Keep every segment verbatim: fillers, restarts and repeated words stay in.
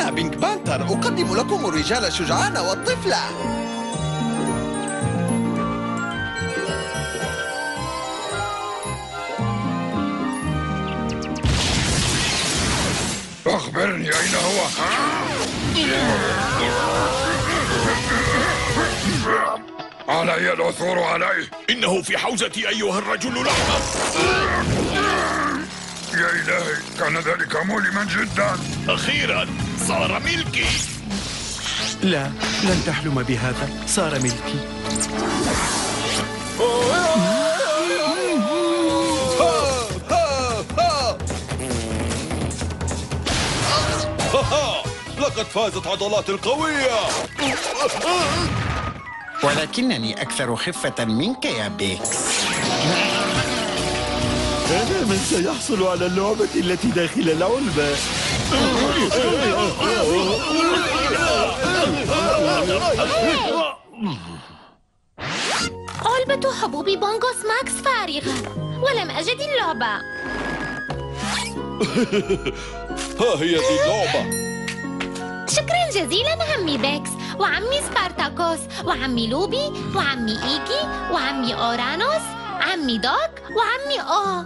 أنا بينك بانتر، أقدم لكم الرجال الشجعان والطفلة. أخبرني أين هو؟ علي العثور عليه. إنه في حوزتي أيها الرجل الأحمر. يا إلهي، كان ذلك مؤلما جدا. أخيرا صار ملكي. لا، لن تحلم بهذا. صار ملكي. لقد فازت عضلات القوية. ولكنني أكثر خفة منك يا بيكس. أنا من سيحصل على اللعبة التي داخل العلبة. علبة حبوب بونغوس ماكس فارغة، ولم أجد اللعبة. ها هي ذي اللعبة. شكرا جزيلا عمي بيكس، وعمي سبارتاكوس، وعمي لوبي، وعمي إيجي، وعمي أورانوس، عمي دوك، وعمي أو.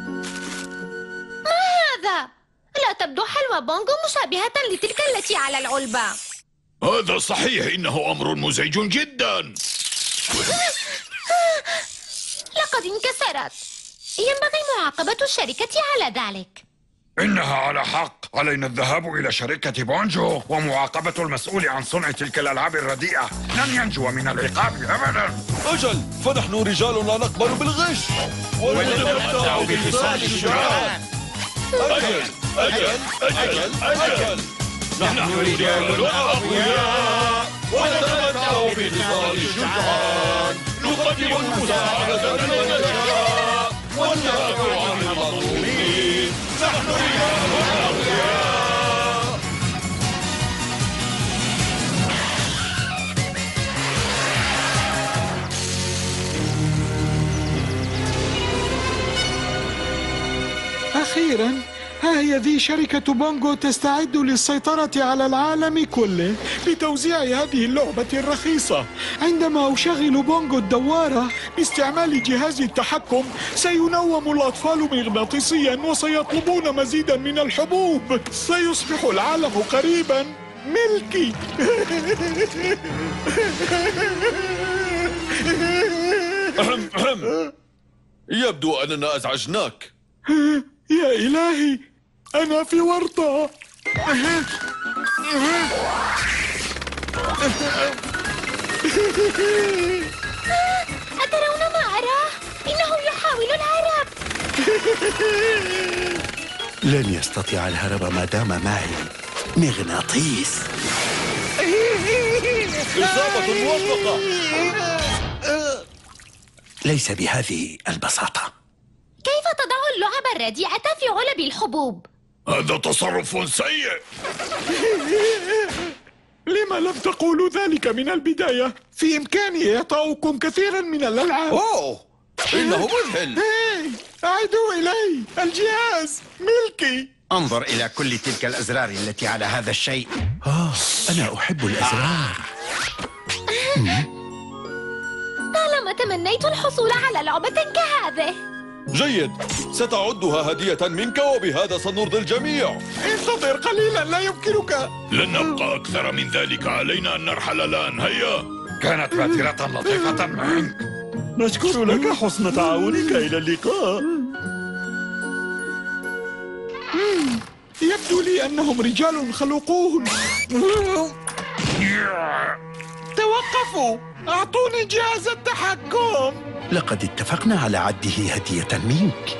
ما هذا؟ لا تبدو حلوى بونغو مشابهة لتلك التي على العلبة. هذا صحيح، إنه أمر مزعج جدا. لقد انكسرت. ينبغي معاقبة الشركة على ذلك. إنها على حق. علينا الذهاب إلى شركة بونجو ومعاقبة المسؤول عن صنع تلك الألعاب الرديئة. لن ينجو من العقاب أبدا. أجل، فنحن رجال لا نقبل بالغش ونتمتع بخصال الشجعان. أجل أجل أجل أجل نحن رجال أقوياء ونتمتع بخصال الشجعان. نقدم المساعدة لمن نشاء وندافع عن المظلومين. نحن رجال أقوياء. أخيراً، ها هي ذي شركة بونغو تستعد للسيطرة على العالم كله بتوزيع هذه اللعبة الرخيصة. عندما أشغل بونغو الدوارة باستعمال جهاز التحكم، سينوم الأطفال مغناطيسياً وسيطلبون مزيداً من الحبوب. سيصبح العالم قريباً ملكي. أهم أهم يبدو أننا أزعجناك. يا إلهي، أنا في ورطة. أترون ما أراه؟ إنه يحاول الهرب. لن يستطيع الهرب ما دام معي مغناطيس. إصابة موفقة. ليس بهذه البساطة. كيف تضع اللعب الرديئة في علب الحبوب؟ هذا تصرف سيء. لما لم تقولوا ذلك من البداية؟ في إمكاني إعطاؤكم كثيرا من الألعاب. أوه، إنه مذهل. هاي، أعيدوا إلي الجهاز ملكي. انظر إلى كل تلك الأزرار التي على هذا الشيء. آه، أنا أحب الأزرار. طالما تمنيت الحصول على لعبة كهذه. جيد، ستعدها هدية منك وبهذا سنرضي الجميع. انتظر قليلا، لا يمكنك. لن نبقى أكثر من ذلك، علينا أن نرحل الآن. هيا. كانت بادرة لطيفة منك. نشكر لك حسن تعاونك. إلى اللقاء. يبدو لي أنهم رجال خلقون. توقفوا، أعطوني جهاز التحكم. لقد اتفقنا على عده هدية منك.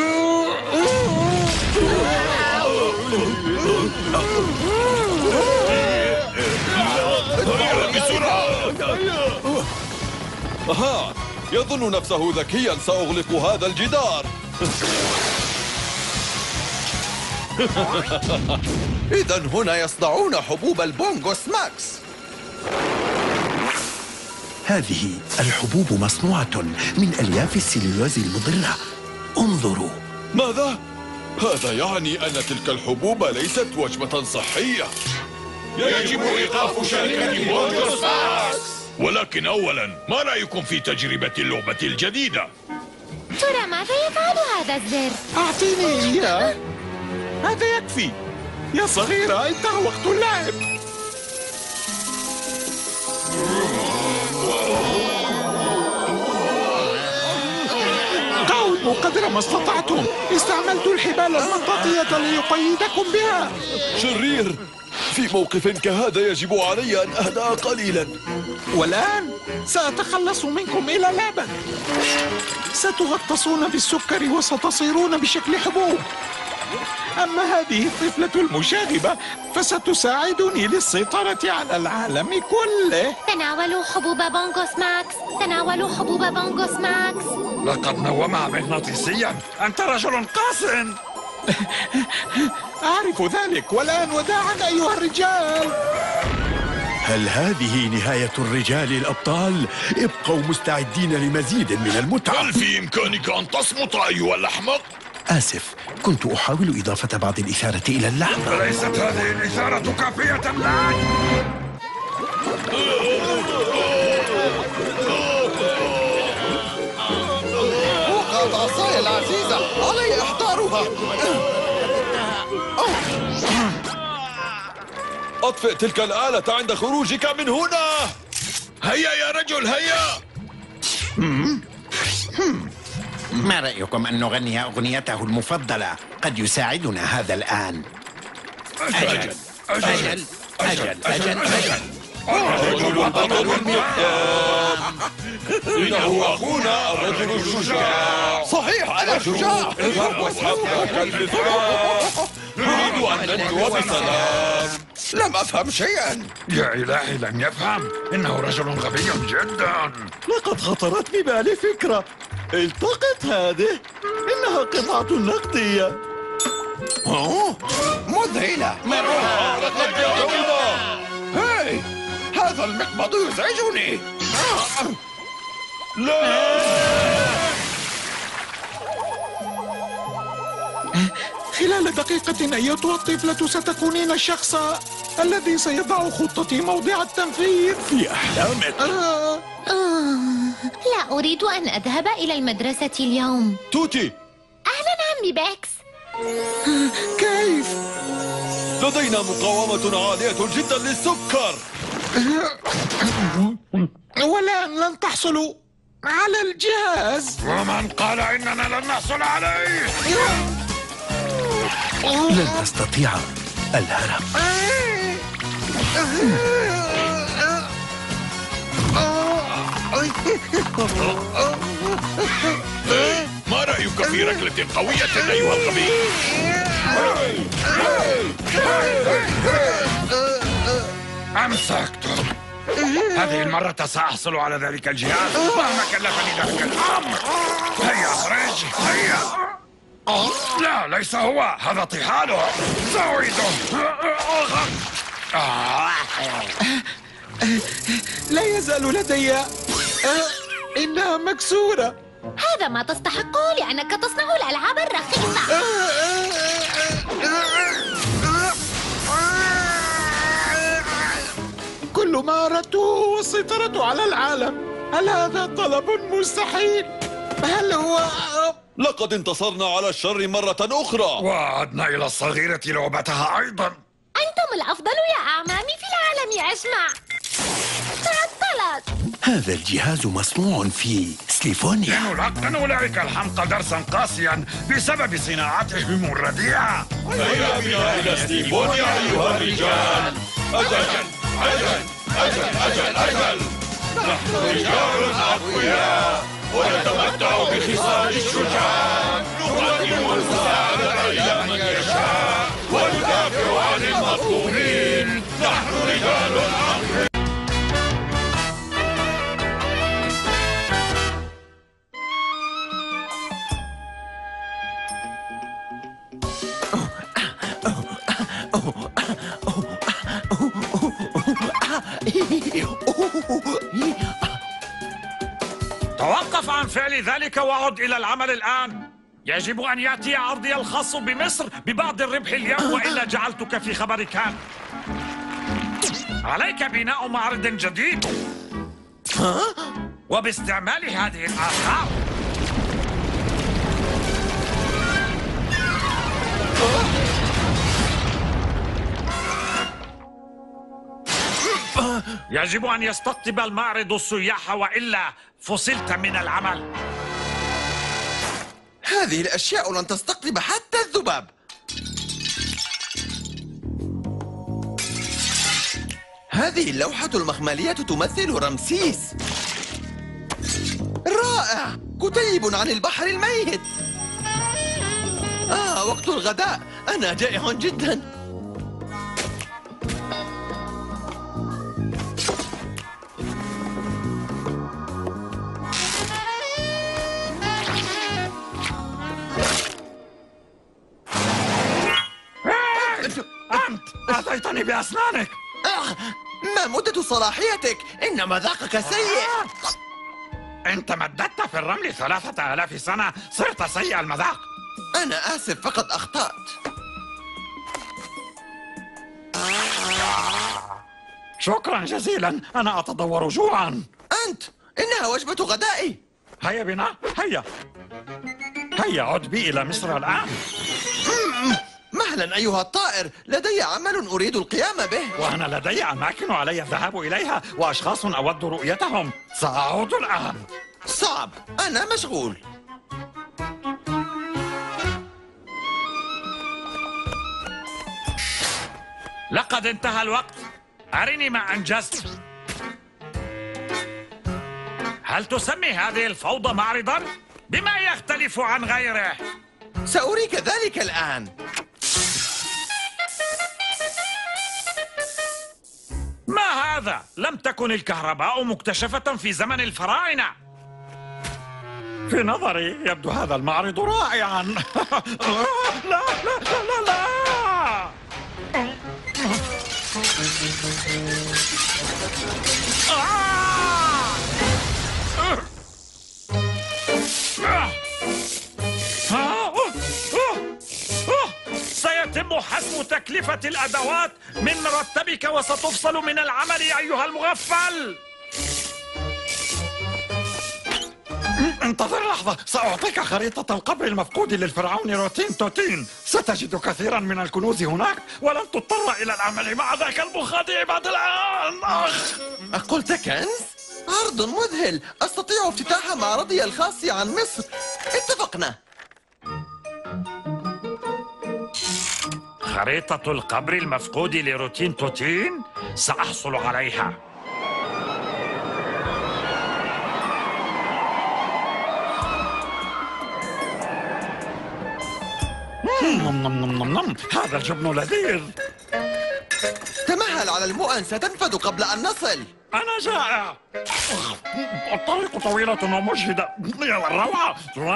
بسرعة. أها، يظن نفسه ذكيا. سأغلق هذا الجدار. إذا هنا يصنعون حبوب البونغوس ماكس. هذه الحبوب مصنوعة من ألياف السليولوز المضرة. انظروا. ماذا؟ هذا يعني أن تلك الحبوب ليست وجبة صحية. يجب إيقاف شركة بونجو سباكس. ولكن أولا، ما رأيكم في تجربة اللعبة الجديدة؟ ترى ماذا يفعل هذا الزر؟ أعطيني إياه. هذا يكفي. يا صغيرة، انتهى وقت اللعب. قاوموا قدر ما استطعتم. استعملت الحبال المطاطية ليقيدكم بها. شرير، في موقف كهذا يجب علي أن أهدأ قليلا. والآن سأتخلص منكم إلى الأبد. ستغطسون بالسكر وستصيرون بشكل حبوب. أما هذه الطفلة المشاغبة فستساعدني للسيطرة على العالم كله. تناولوا حبوب بونغوس ماكس. تناولوا حبوب بونغوس ماكس. لقد نومها مغناطيسيا. أنت رجل قاس. أعرف ذلك. والآن وداعا أيها الرجال. هل هذه نهاية الرجال الأبطال؟ ابقوا مستعدين لمزيد من المتعة. هل في إمكانك أن تصمت أيها الأحمق؟ آسف، كنت أحاول إضافة بعض الإثارة إلى اللحظة. أليست هذه الإثارة كافية لك؟ وقعت عصاي العزيزة، علي إحضارها. أطفئ تلك الآلة عند خروجك من هنا. هيا يا رجل، هيا. ما رأيكم أن نغني أغنيته المفضلة؟ قد يساعدنا هذا الآن. أجل أجل أجل أجل أجل. الرجل البطل المقدام، إنه أخونا الرجل الشجاع. صحيح، أنا شجاع. اذهب واسحب ذاك المفتاح. نريد أن ننجو بسلام. لم أفهم شيئا. يا إلهي، لم يفهم. إنه رجل غبي جدا. لقد خطرت ببالي فكرة. التقط هذه. إنها قطعة نقدية. مذهلة. هاي، هذا المقبض يزعجني. خلال دقيقة أيتها الطفلة ستكونين الشخص الذي سيضع خطتي موضع التنفيذ. في أحلامك. آه. آه، لا أريد أن أذهب إلى المدرسة اليوم. توتي، أهلا عمي بيكس. كيف؟ لدينا مقاومة عالية جدا للسكر. والآن لن تحصلوا على الجهاز. ومن قال إننا لن نحصل عليه؟ لن تستطيع الهرب. ما رأيك في ركلة قوية أيها الغبي؟ أمسكته. هذه المرة سأحصل على ذلك الجهاز مهما كلفني ذلك الأمر. هيا اخرج، هيا. لا، ليس هو، هذا طحاله. سأعيده. لا يزال لدي. آه، إنها مكسورة. هذا ما تستحقه لأنك تصنع الألعاب الرخيصة. كل ما أردته هو السيطرة على العالم. هل هذا طلب مستحيل؟ هل هو... لقد انتصرنا على الشر مرة أخرى. وعدنا إلى الصغيرة لعبتها أيضا. أنتم الأفضل يا أعمامي في العالم أجمع. تعطلت. هذا الجهاز مصنوع في سليفونيا. لنلقن أولئك الحمقى درسا قاسيا بسبب صناعتهم الرديئة. هيا بنا إلى سليفونيا أيها الرجال. أجل أجل أجل أجل أجل. نحن رجال أقوياء ونتمتع بخصال الشجاع. نقدم المساعدة إلى من يشاء وندافع عن المظلومين. نحن رجال أقوياء. توقف عن فعل ذلك وعد إلى العمل الآن. يجب أن يأتي عرضي الخاص بمصر ببعض الربح اليوم، وإلا جعلتك في خبر كان. عليك بناء معرض جديد وباستعمال هذه الآثار. يجب أن يستقطب المعرض السياح وإلا فصلت من العمل. هذه الأشياء لن تستقطب حتى الذباب. هذه اللوحة المخملية تمثل رمسيس. رائع، كتيب عن البحر الميت. آه، وقت الغداء، أنا جائع جدا. أنت أتيتني بأسنانك. آه، ما مدة صلاحيتك؟ إن مذاقك سيء. أنت مددت في الرمل ثلاثة آلاف سنة، صرت سيء المذاق. أنا آسف، فقد أخطأت. شكرا جزيلا، أنا أتضور جوعا. أنت، إنها وجبة غدائي. هيا بنا، هيا هيا عد بي إلى مصر الآن. مهلا أيها الطائر، لدي عمل أريد القيام به. وأنا لدي أماكن علي الذهاب إليها وأشخاص أود رؤيتهم. سأعود الآن. صعب، أنا مشغول. لقد انتهى الوقت. أرني ما أنجزت. هل تسمي هذه الفوضى معرضا؟ بما يختلف عن غيره؟ سأريك ذلك الآن. ما هذا؟ لم تكن الكهرباء مكتشفة في زمن الفراعنة. في نظري يبدو هذا المعرض رائعا. لا لا لا لا لا. سيتم حسب تكلفة الأدوات من مرتبك وستفصل من العمل أيها المغفل. انتظر لحظة، سأعطيك خريطة القبر المفقود للفرعون روتين توتين. ستجد كثيرا من الكنوز هناك ولن تضطر إلى العمل مع ذاك المخادع بعد الآن. أخ، قلت كنز؟ عرض مذهل، أستطيع افتتاح معرضي الخاص عن مصر. اتفقنا. خريطة القبر المفقود لروتين توتين؟ سأحصل عليها. نم نم نم نم نم. هذا الجبن لذيذ. تمهل على المؤن، ستنفد قبل أن نصل. أنا جائع. الطريق طويلة ومجهدة. يا الروعة.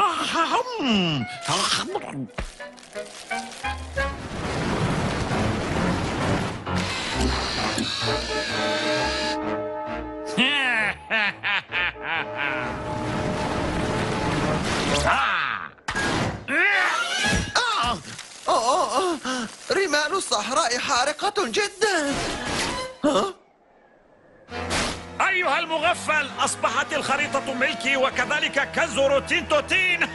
أوه أوه، رمال الصحراء حارقة جدا. ها؟ أيها المغفل، أصبحت الخريطة ملكي وكذلك كنز روتين توتين.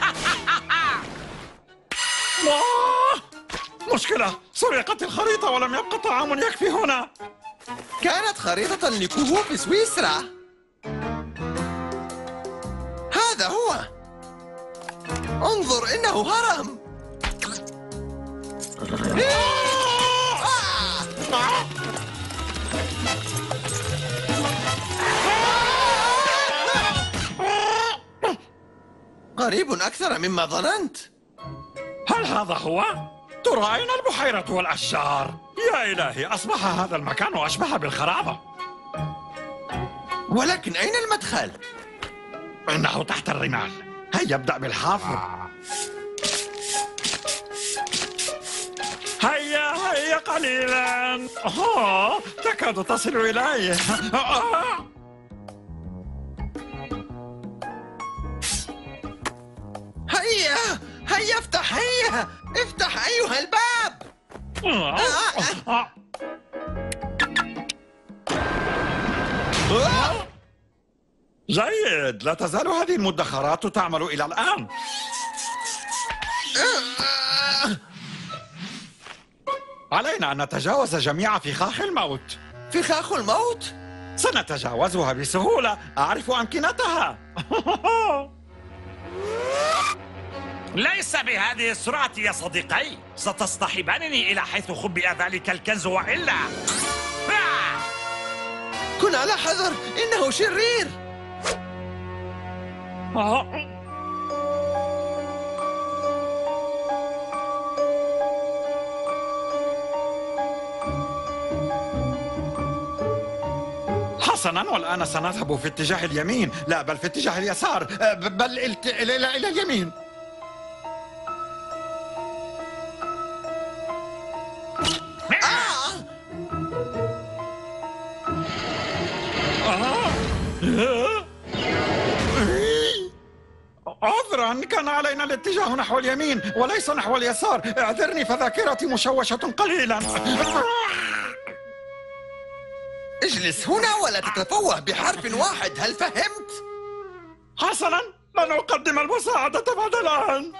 مشكلة، سرقت الخريطة ولم يبقى طعام يكفي هنا. كانت خريطة لكهوف سويسرا. هذا هو. انظر، إنه هرم. قريب أكثر مما ظننت. هل هذا هو؟ ترى أين البحيرة والأشجار؟ يا إلهي، أصبح هذا المكان أشبه بالخرابة. ولكن أين المدخل؟ إنه تحت الرمال. هيا ابدأ بالحافر. هيا هيا قليلا. أوه، تكاد تصل إليه. هيا هيا افتح، هيا افتح أيها الباب. جيد، لا تزال هذه المدخرات تعمل إلى الآن. علينا أن نتجاوز جميع فخاخ الموت. فخاخ الموت؟ سنتجاوزها بسهولة، أعرف أمكنتها. ليس بهذه السرعة يا صديقي، ستصطحبانني إلى حيث خبئ ذلك الكنز وإلا. كن على حذر، إنه شرير. حسنا، والآن سنذهب في اتجاه اليمين، لا بل في اتجاه اليسار، بل الت... إلى إلى إلى اليمين. عذرا، كان علينا الاتجاه نحو اليمين وليس نحو اليسار. اعذرني فذاكرتي مشوشة قليلا. اجلس هنا ولا تتفوه بحرف واحد، هل فهمت؟ حسنا، لن أقدم المساعدة بعد الآن.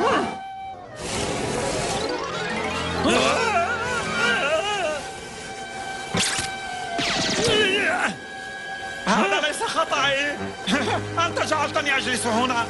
هذا ليس خطأي. أنت جعلتني أجلس هنا.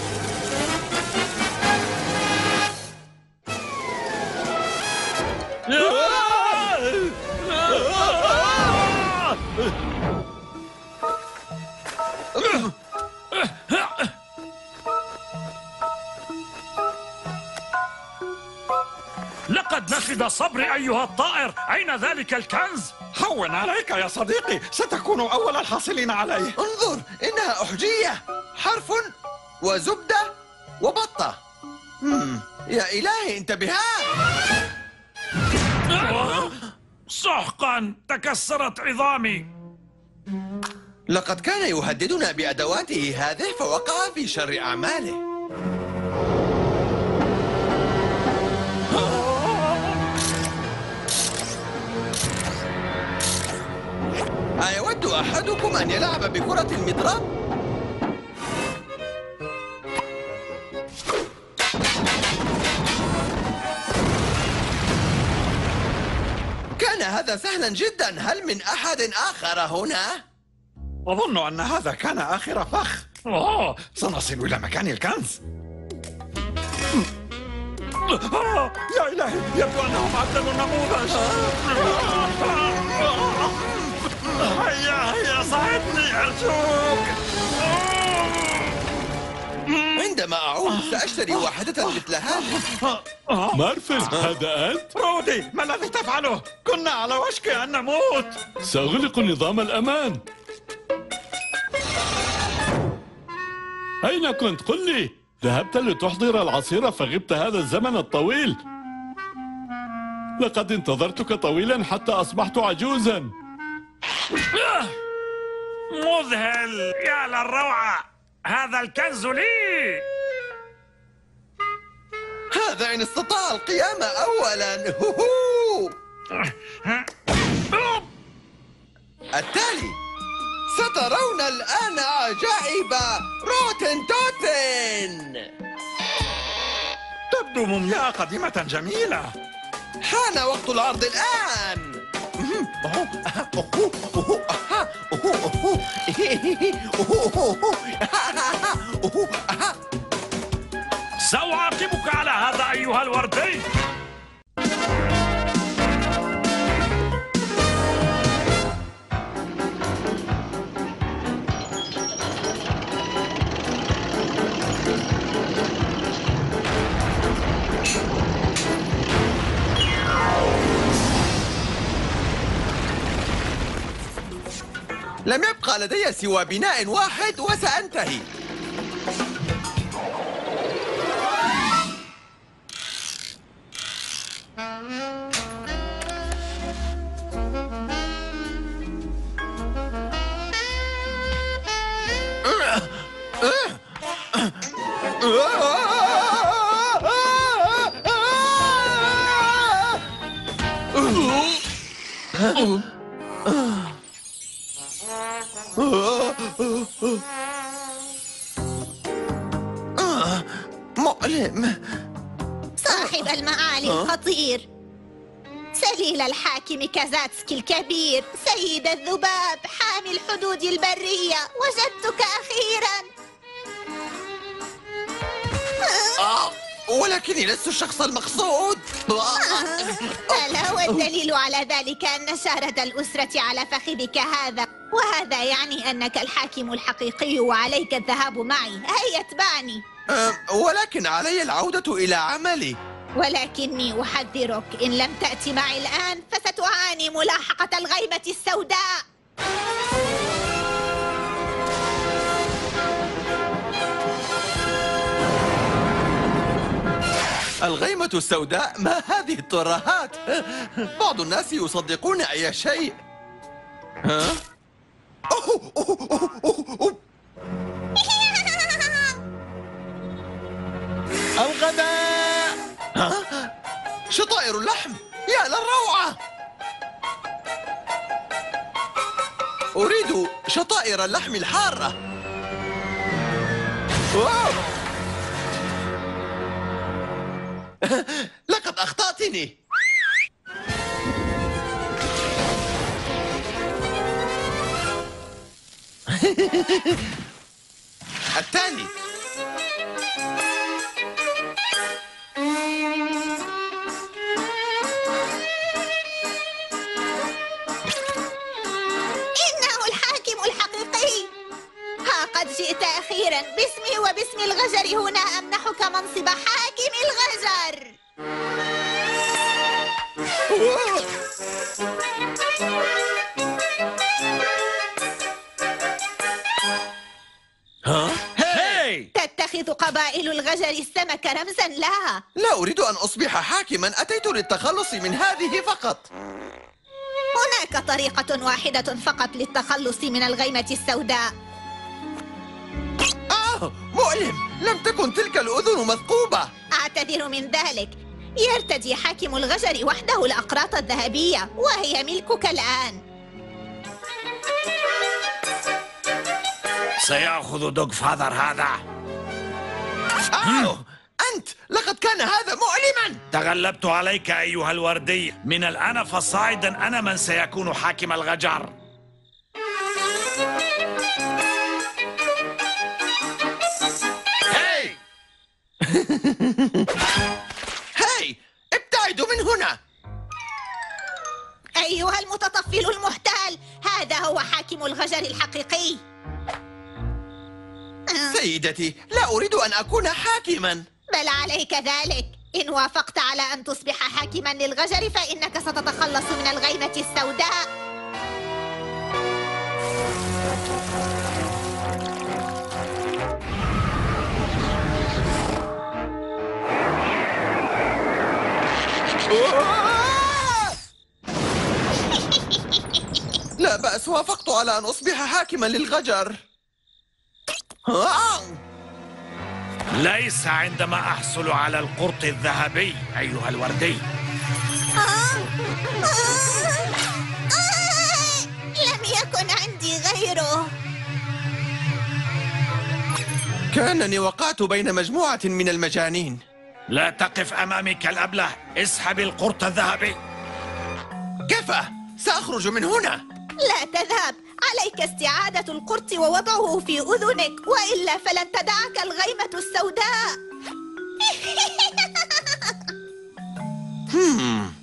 لقد نفد صبري أيها الطائر. أين ذلك الكنز؟ هون عليك يا صديقي، ستكون أول الحاصلين عليه. انظر، إنها أحجية، حرف وزبدة وبطة. مم. يا إلهي، انتبها. سحقا، تكسرت عظامي. لقد كان يهددنا بأدواته هذه فوقع في شر أعماله. أيود أحدكم أن يلعب بكرة المضرب؟ كان هذا سهلا جدا. هل من أحد آخر هنا؟ أظن أن هذا كان آخر فخ. أوه، سنصل إلى مكان الكنز. آه، يا إلهي، يبدو أنهم عدلوا النموذج. هيا هيا، ساعدني أرجوك. عندما أعود سأشتري واحدة مثل هذه. مارفل، هذا أنت؟ رودي، ما الذي تفعله؟ كنا على وشك أن نموت. سأغلق نظام الأمان. أين كنت؟ قل لي. ذهبت لتحضر العصير فغبت هذا الزمن الطويل. لقد انتظرتك طويلا حتى أصبحت عجوزا. مذهل، يا للروعة. هذا الكنز لي. هذا إن استطاع القيام أولا. هوهو. التالي سترون الآن عجائب روتن توتن. تبدو مومياء قديمة جميلة. حان وقت العرض الآن. سأعاقبك على هذا أيها الوردي. لم يبقى لدي سوى بناء واحد وسأنتهي. آه، مؤلم. صاحب المعالي الخطير، سليل الحاكم كازاتسكي الكبير، سيد الذباب، حامي الحدود البرية، وجدتك أخيرا. آه، ولكني لست الشخص المقصود. ألا والدليل على ذلك أن شارة الأسرة على فخذك هذا، وهذا يعني أنك الحاكم الحقيقي وعليك الذهاب معي. هيا اتبعني. آه، ولكن علي العودة إلى عملي. ولكني أحذرك، إن لم تأتي معي الآن فستعاني ملاحقة الغيمة السوداء. الغيمة السوداء؟ ما هذه الترهات؟ بعض الناس يصدقون أي شيء. ها؟ أوه أوه أوه أوه أوه. الغداء. ها؟ شطائر اللحم، يا للروعة. أريد شطائر اللحم الحارة. واو. لقد أخطأتني. الثاني. إنه الحاكم الحقيقي. ها قد جئت أخيرا، باسمي وباسم الغجر هنا أمنحك منصب حاكم الغجر. ها؟ هاي! تتخذ قبائل الغجر السمك رمزا لها. لا أريد أن أصبح حاكما، أتيت للتخلص من هذه فقط. هناك طريقة واحدة فقط للتخلص من الغيمة السوداء. آه، مؤلم. لم تكن تلك الأذن مثقوبة. أعتذر من ذلك. يرتدي حاكم الغجر وحده الأقراط الذهبية، وهي ملكك الآن. سيأخذ دوغ فاذر هذا. آه، أنت! لقد كان هذا مؤلما. تغلبت عليك أيها الوردي. من الآن فصاعدا أنا من سيكون حاكم الغجر. هاي! هاي! ابتعدوا من هنا. أيها المتطفل المحتال، هذا هو حاكم الغجر الحقيقي. سيدتي، لا أريد أن أكون حاكما. بل عليك ذلك. إن وافقت على أن تصبح حاكما للغجر فإنك ستتخلص من الغيمة السوداء. لا بأس، وافقت على أن أصبح حاكما للغجر. ليس عندما أحصل على القرط الذهبي أيها الوردي. لم يكن عندي غيره. كأنني وقعت بين مجموعة من المجانين. لا تقف أمامي كالأبله، اسحب القرط الذهبي. كفى، سأخرج من هنا. لا تذهب، عليك استعادة القرط ووضعه في أذنك، وإلا فلن تدعك الغيمة السوداء. هم.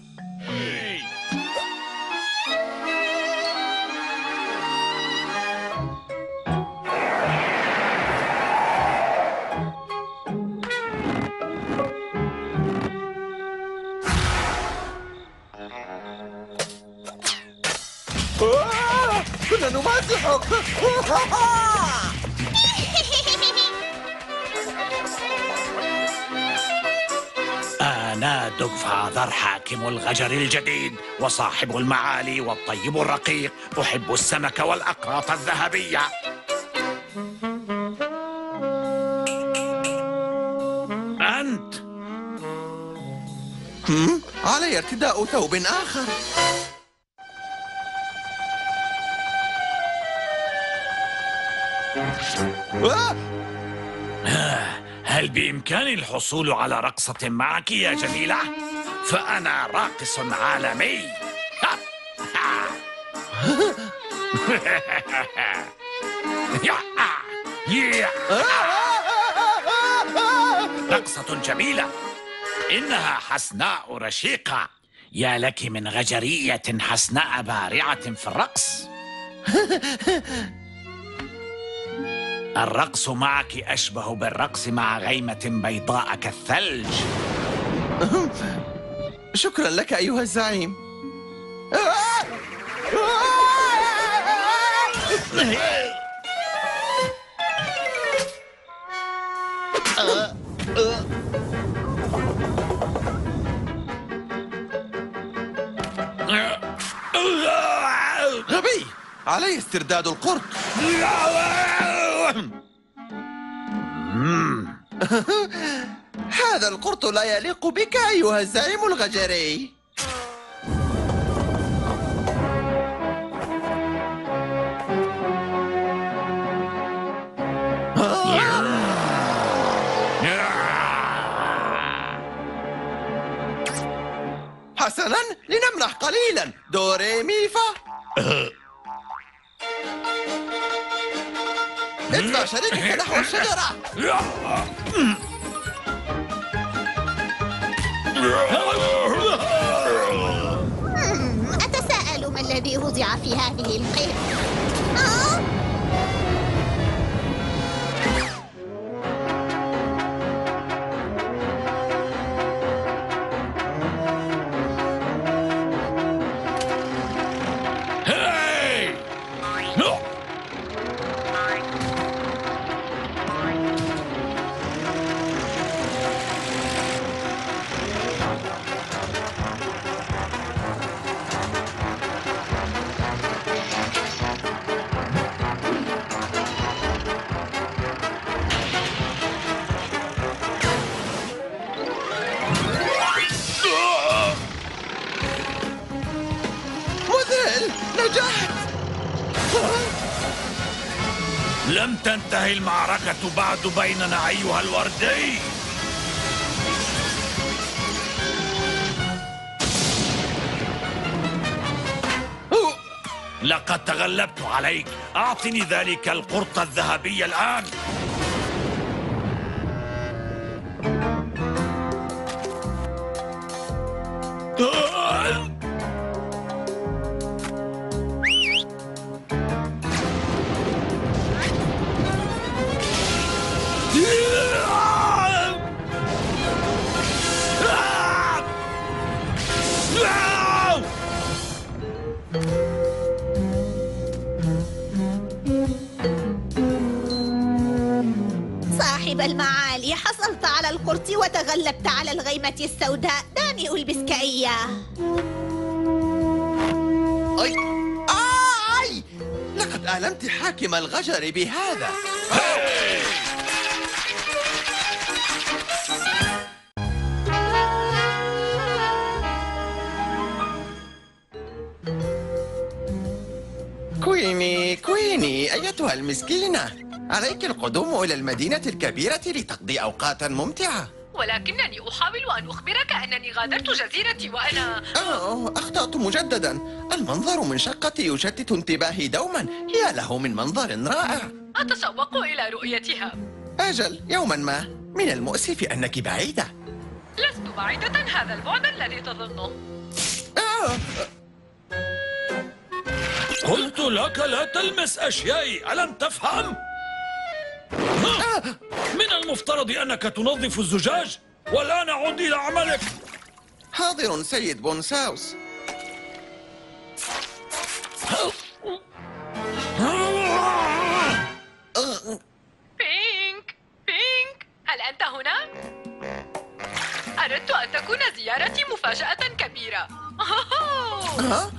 آه! كنا نمازحك. أنا دوغ فاذر حاكم الغجر الجديد وصاحب المعالي والطيب الرقيق. أحب السمك والأقراط الذهبية. أنت هم؟ علي ارتداء ثوب آخر. هل بإمكاني الحصول على رقصة معك يا جميلة؟ فأنا راقص عالمي. رقصة جميلة، إنها حسناء رشيقة. يا لك من غجرية حسناء بارعة في الرقص. الرقص معك أشبه بالرقص مع غيمة بيضاء كالثلج. شكرا لك أيها الزعيم. غبي، علي استرداد القرط. هذا القرط لا يليق بك أيها الزعيم الغجري. حسنا، لنمنح قليلا. دو ري مي فا. ادفع شريكك نحو الشجرة. أتساءل ما الذي وضع في هذه القيم. آه؟ لم تنتهي المعركة بعد بيننا أيها الوردي. لقد تغلبت عليك. أعطني ذلك القرط الذهبي الآن. صاحب المعالي، حصلت على القرط وتغلبت على الغيمة السوداء. دعني ألبسك إياه. أي آي لقد ألمت حاكم الغجر بهذا. كويني كويني أيتها المسكينة، عليك القدوم إلى المدينة الكبيرة لتقضي أوقاتا ممتعة. ولكنني أحاول أن أخبرك أنني غادرت جزيرتي وأنا... أوه، أخطأت مجددا. المنظر من شقتي يشتت انتباهي دوما. يا له من منظر رائع. أتشوق إلى رؤيتها. أجل، يوما ما. من المؤسف أنك بعيدة. لست بعيدة هذا البعد الذي تظنه. آه. قلت لك لا تلمس أشيائي، ألم تفهم؟ من المفترض أنك تنظف الزجاج، والآن عد إلى عملك. حاضر سيد بونساوس. بينك بينك، هل أنت هنا؟ أردت أن تكون زيارتي مفاجأة كبيرة. ها؟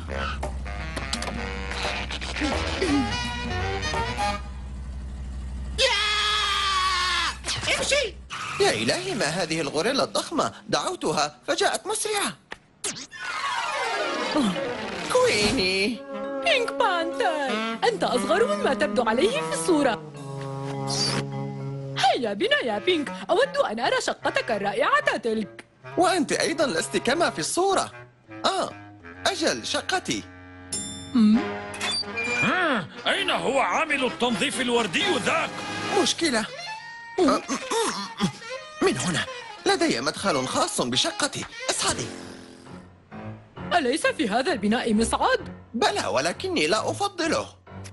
امشي! يا إلهي، ما هذه الغوريلا الضخمة؟ دعوتها فجاءت مسرعة. كويني. بينك بانتر، أنت أصغر مما تبدو عليه في الصورة. هيا بنا يا بينك، أود أن أرى شقتك الرائعة تلك. وأنت أيضا لست كما في الصورة. آه أجل، شقتي. آه، أين هو عامل التنظيف الوردي ذاك؟ مشكلة. من هنا لدي مدخل خاص بشقتي. اصعدي. أليس في هذا البناء مصعد؟ بلى، ولكني لا أفضله.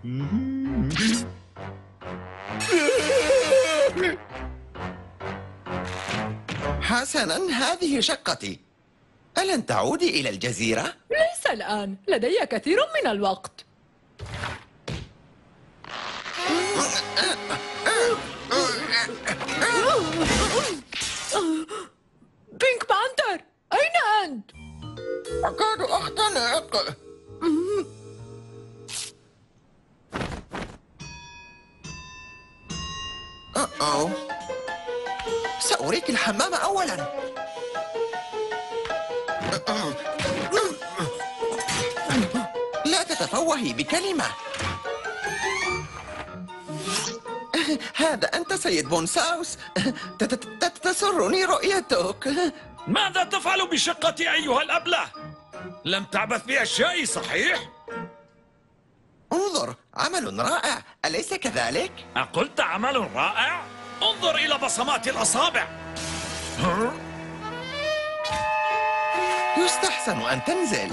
حسناً، هذه شقتي. ألن تعودي إلى الجزيرة؟ ليس الآن، لدي كثير من الوقت. بينك بانتر، أين أنت؟ أكاد أختنق. أوه، سأريك الحمام أولاً. لا تتفوهي بكلمة. هذا أنت سيد بونساوس. تسرني رؤيتك. ماذا تفعل بشقتي أيها الأبلة؟ لم تعبث بأشيائي صحيح؟ انظر، عمل رائع، أليس كذلك؟ أقلت عمل رائع؟ انظر إلى بصمات الأصابع. يستحسن أن تنزل.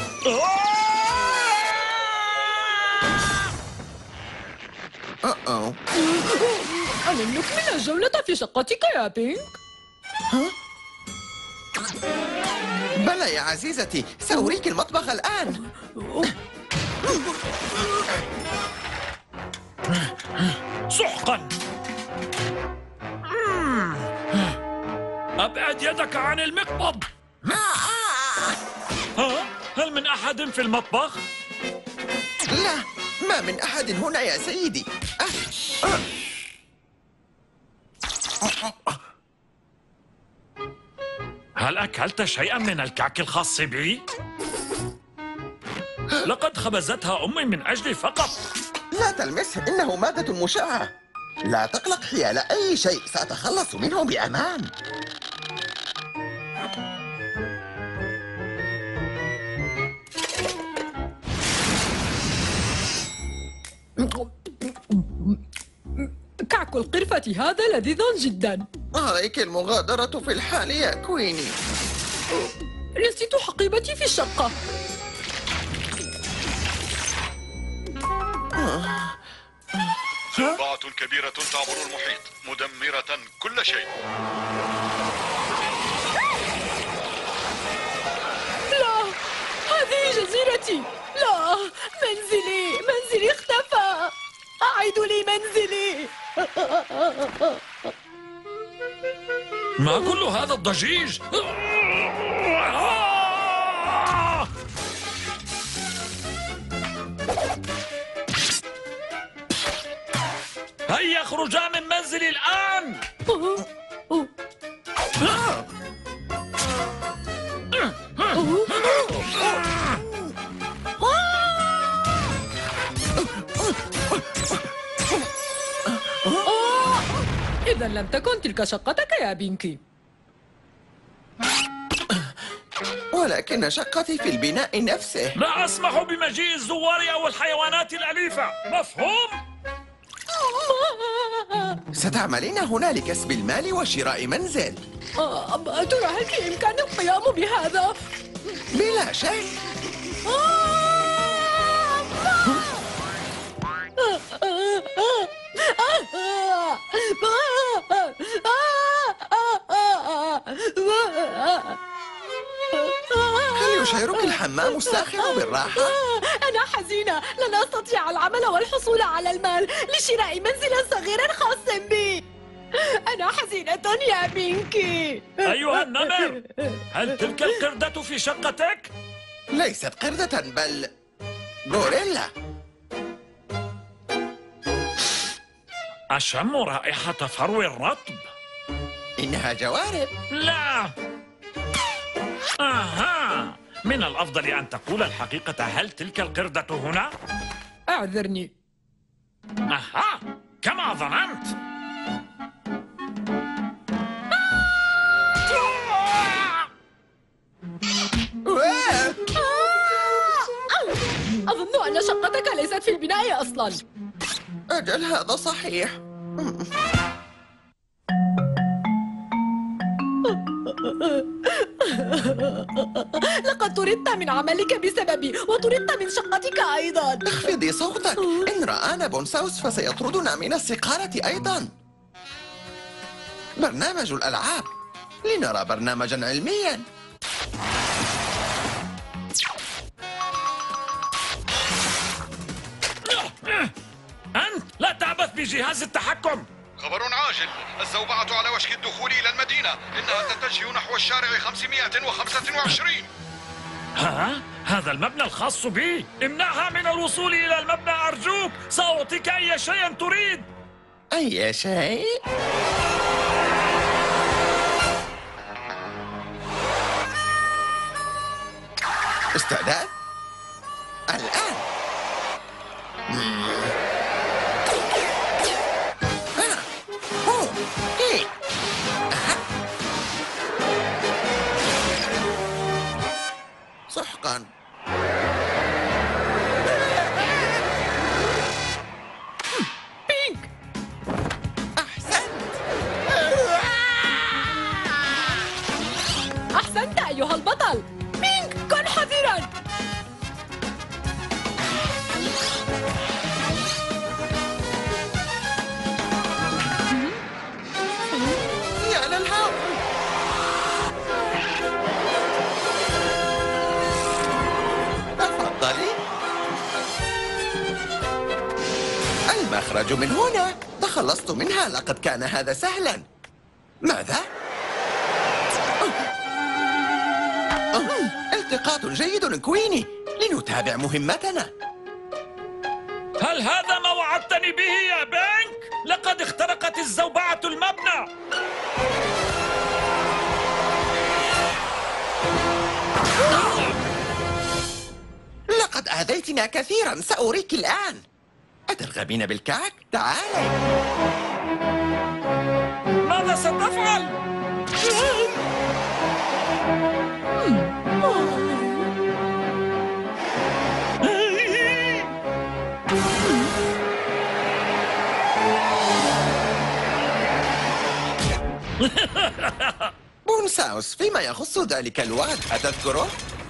أوه. ألن نكمل الجولة في شقتك يا بينك؟ ها؟ بلى يا عزيزتي، سأريك المطبخ الآن. سحقا. أبعد يدك عن المقبض. ها؟ هل من أحد في المطبخ؟ لا، ما من أحد هنا يا سيدي. أه. أه. هل أكلت شيئا من الكعك الخاص بي؟ لقد خبزتها أمي من أجلي فقط. لا تلمسه، إنه مادة مشعة. لا تقلق حيال أي شيء، سأتخلص منه بأمان. كعك القرفة هذا لذيذ جدا. عليك المغادرة في الحال يا كويني. نسيت حقيبتي في الشقة. زربعة كبيرة تعبر المحيط مدمرة كل شيء. لا، هذه جزيرتي. لا، منزلي منزلي اختفى. أعيدوا لي منزلي. ما كل هذا الضجيج؟ هيا اخرجا من منزلي الآن. إذا لم تكن تلك شقتك يا بينكي. ولكن شقتي في البناء نفسه. لا أسمح بمجيء الزوار أو الحيوانات الأليفة، مفهوم؟ ستعملين هنا لكسب المال وشراء منزل. ترى هل في إمكان القيام بهذا؟ بلا شك. هل يشعرك الحمام الساخن بالراحة؟ أنا حزينة، لن أستطيع العمل والحصول على المال لشراء منزل صغير خاص بي. أنا حزينة يا بينكي. أيها النمر، هل تلك القردة في شقتك؟ ليست قردة بل غوريلا. أشم رائحة فرو الرطب. إنها جوارب. لا. أها، من الأفضل أن تقول الحقيقة. هل تلك القردة هنا؟ أعذرني. أها، كما ظننت. أظن أن شقتك ليست في البناء أصلا. أجل هذا صحيح. لقد طردت من عملك بسببي وطردت من شقتك أيضا. اخفضي صوتك. إن رآنا بونساوس فسيطردنا من السقالة أيضا. برنامج الألعاب، لنرى برنامجا علميا. أنت لا تعبث بجهاز التحكم. خبر عاجل، الزوبعة على وشك الدخول إلى المدينة، إنها تتجه نحو الشارع خمسمائة وخمسة وعشرين. ها؟ هذا المبنى الخاص بي، امنعها من الوصول إلى المبنى أرجوك، سأعطيك أي شيء تريد. أي شيء؟ استعداد؟ الآن. ها. أوه. إيه. أها. سحقا. بينك. أحسنت. أحسنت أيها البطل. بينك، كن حذرا. يا للهول. تفضلي. المخرج من هنا. تخلصت منها. لقد كان هذا سهلا. ماذا؟ التقاط جيد كويني. لنتابع مهمتنا. هل هذا ما وعدتني به يا بنك؟ لقد اخترقت الزوبعة المبنى. لقد آذيتنا كثيرا. سأريك الآن. أترغبين بالكعك؟ تعالي. ماذا ستفعل؟ بونساوس، فيما يخص ذلك الوعد أتذكره؟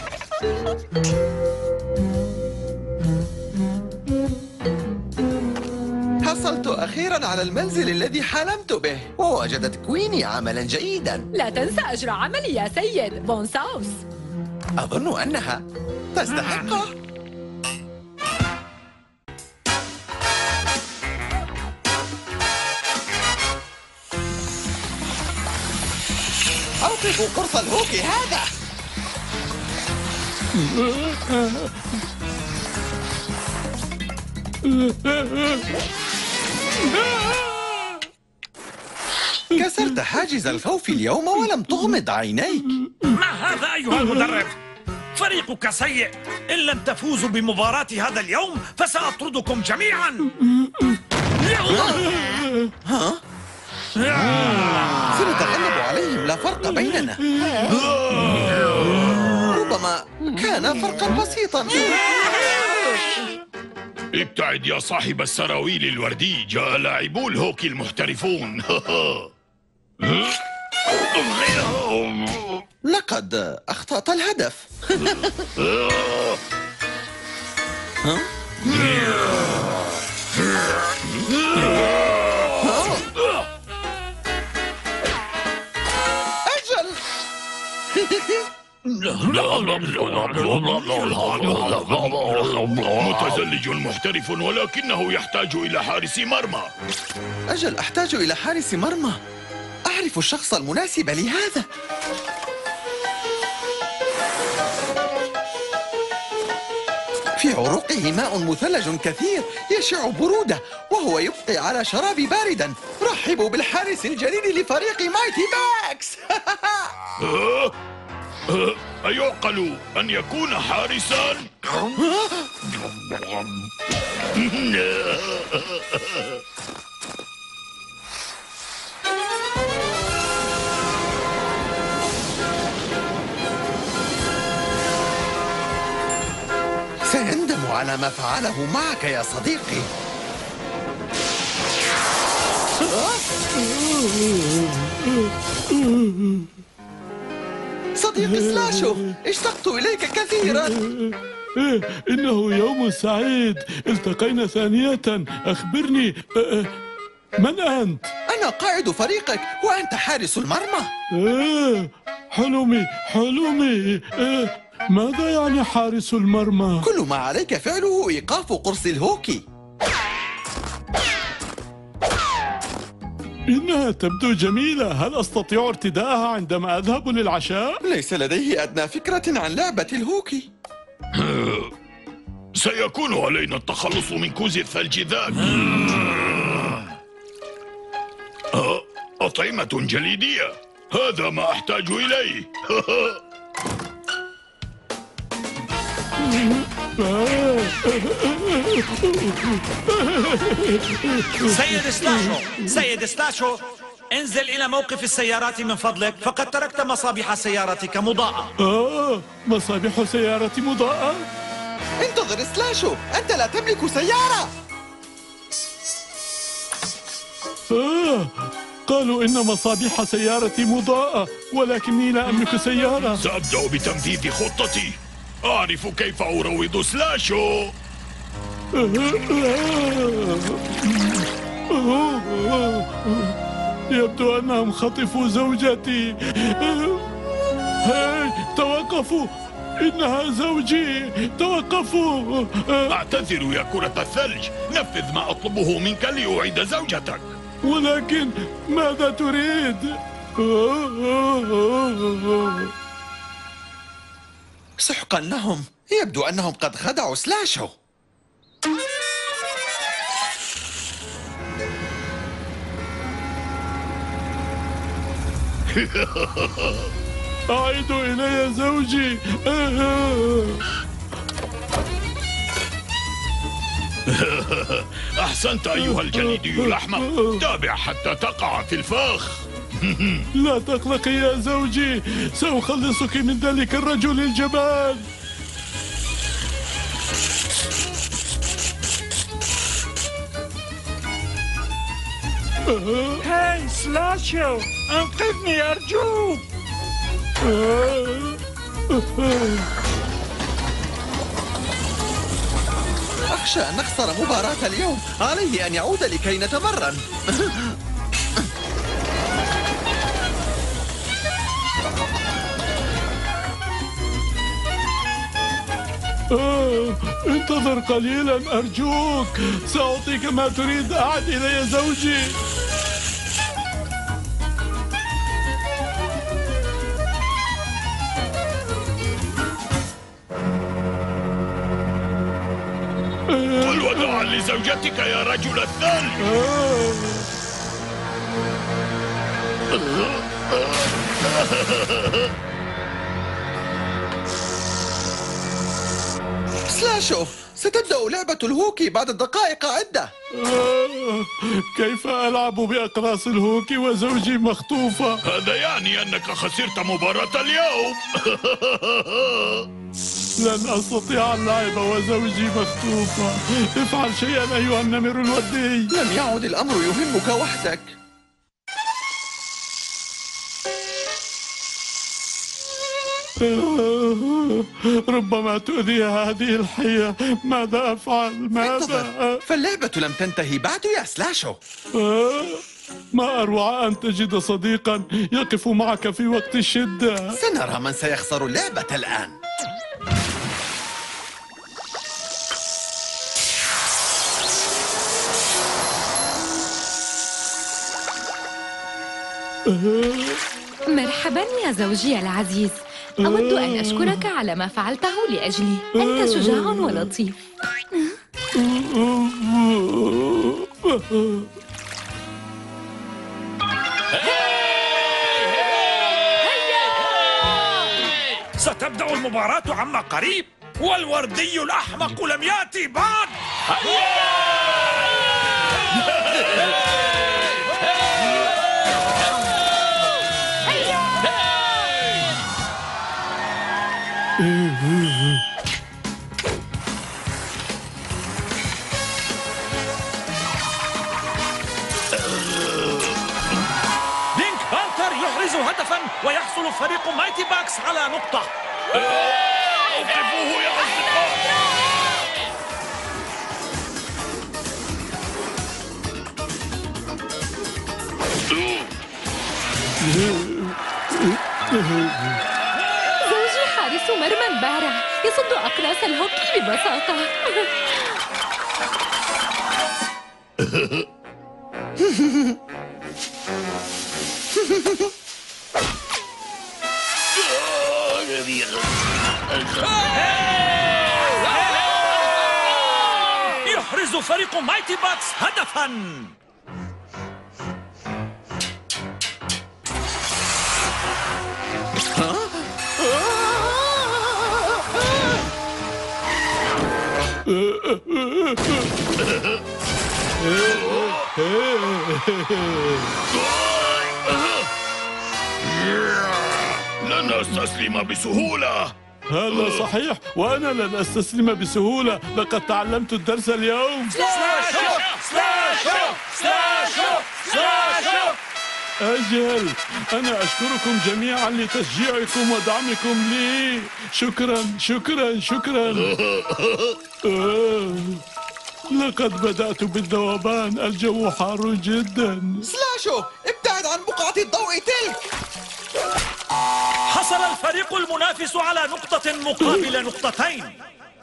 حصلت أخيرا على المنزل الذي حلمت به، ووجدت كويني عملا جيدا. لا تنسى أجر عملي يا سيد بونساوس. أظن أنها تستحقه. أوقفوا قرص الهوكي هذا. كسرت حاجز الخوف اليوم ولم تغمض عينيك. ما هذا أيها المدرب؟ فريقك سيء. إن لم تفوزوا بمباراة هذا اليوم فسأطردكم جميعا. ها؟ سنتغلب عليهم. لا فرق بيننا. ربما كان فرقا بسيطا. ابتعد يا صاحب السراويل الوردي. جاء لاعبو الهوكي المحترفون. لقد أخطأت الهدف. ها؟ أجل. متزلج محترف ولكنه يحتاج إلى حارس مرمى. أجل، أحتاج إلى حارس مرمى. أعرف الشخص المناسب لهذا. في عروقه ماء مثلج كثير يشع برودة، وهو يبقي على شرابي باردا. رحبوا بالحارس الجديد لفريق مايتي باكس. أيعقل أن يكون حارساً؟ سيندم سأندم على ما فعله معك يا صديقي. صديقي سلاشو، اشتقت إليك كثيرا. إنه يوم سعيد، التقينا ثانية. أخبرني، من أنت؟ أنا قائد فريقك وأنت حارس المرمى. آه، حلمي حلمي. آه، ماذا يعني حارس المرمى؟ كل ما عليك فعله إيقاف قرص الهوكي. إنها تبدو جميلة. هل أستطيع ارتداءها عندما أذهب للعشاء؟ ليس لديه أدنى فكرة عن لعبة الهوكي. سيكون علينا التخلص من كوز الثلج ذاك. أطعمة جليدية، هذا ما أحتاج إليه. سيد سلاشو، سيد سلاشو، انزل إلى موقف السيارات من فضلك، فقد تركت مصابيح سيارتك مضاءة. آه، مصابيح سيارتي مضاءة؟ انتظر سلاشو، أنت لا تملك سيارة. آه، قالوا إن مصابيح سيارتي مضاءة، ولكني لا أملك سيارة. سأبدأ بتنفيذ خطتي. أعرف كيف أروض سلاشو. يبدو أنهم خطفوا زوجتي. هاي، توقفوا، إنها زوجي، توقفوا. أعتذر يا كرة الثلج، نفذ ما أطلبه منك لأعيد زوجتك. ولكن ماذا تريد؟ سحقا لهم، يبدو أنهم قد خدعوا سلاشو. أعيدوا إلي زوجي. أحسنت أيها الجليدي الأحمق، تابع حتى تقع في الفخ. لا تقلقي يا زوجي، سأخلصك من ذلك الرجل الجبان. هاي سلاشو، انقذني أرجوك. أخشى أن نخسر مباراة اليوم، عليه أن يعود لكي نتمرن. آه، انتظر قليلا أرجوك، سأعطيك ما تريد. أعد إلي زوجي. قل وداعا لزوجتك يا رجل الثلج. سلاشو، ستبدأ لعبة الهوكي بعد دقائق عدة. آه، كيف ألعب بأقراص الهوكي وزوجي مخطوفة؟ هذا يعني أنك خسرت مباراة اليوم. لن أستطيع اللعب وزوجي مخطوفة. افعل شيئا أيها النمر الودي. لم يعد الأمر يهمك وحدك. ربما تؤذي هذه الحية. ماذا أفعل؟ ماذا؟ فاللعبة لم تنتهي بعد يا سلاشو. ما أروع أن تجد صديقا يقف معك في وقت الشدة. سنرى من سيخسر اللعبة الآن. مرحبا يا زوجي العزيز، أود أن أشكرك على ما فعلته لأجلي. أنت شجاع ولطيف. ستبدأ المباراة عما قريب، والوردي الأحمق لم يأتي بعد. يحرز هدفا ويحصل فريق مايتي باكس على نقطة. أوقفوه يا أصدقاء. زوجي حارس مرمى بارع يصد أقراص الهوكي ببساطة. يحرز فريق مايتي باكس هدفا. لن أستسلم بسهولة. هذا صحيح، وأنا لن أستسلم بسهولة. لقد تعلمت الدرس اليوم. سلاشو سلاشو سلاشو سلاشو. أجل، أنا أشكركم جميعا لتشجيعكم ودعمكم لي. شكرا شكرا شكرا. آه. لقد بدأت بالذوبان، الجو حار جدا. سلاشو، ابتعد عن بقعة الضوء تلك. حصل الفريق المنافس على نقطة مقابل نقطتين.